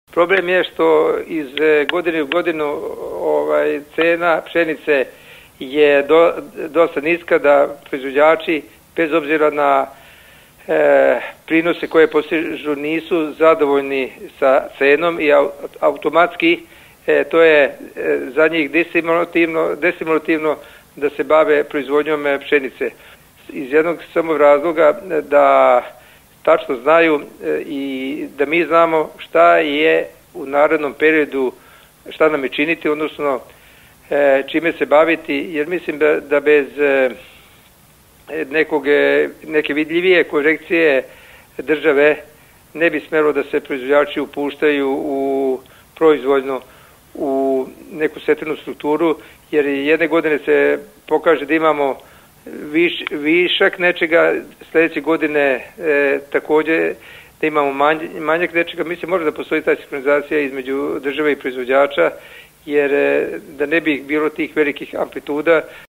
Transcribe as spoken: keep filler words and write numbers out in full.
Problem je što iz godine u godinu ovaj, cena pšenice je do, dosta niska, da proizvođači bez obzira na e, prinose koje postižu nisu zadovoljni sa cenom i automatski e, to je e, za njih destimulativno, destimulativno da se bave proizvodnjom pšenice. Iz jednog samog razloga da tačno znaju e, i da mi znamo šta je u narednom periodu, šta nam je činiti, odnosno e, čime se baviti, jer mislim da, da bez e, nekog, neke vidljivije korekcije države ne bi smelo da se proizvođači upuštaju u proizvodno u neku setvenu strukturu, jer jedne godine se pokaže da imamo viš, višak nečega, sledeće godine e, takođe da imamo manj, manjak nečega. Mislim, može da postoji ta sinhronizacija između države i proizvođača, jer e, da ne bi bilo tih velikih amplituda,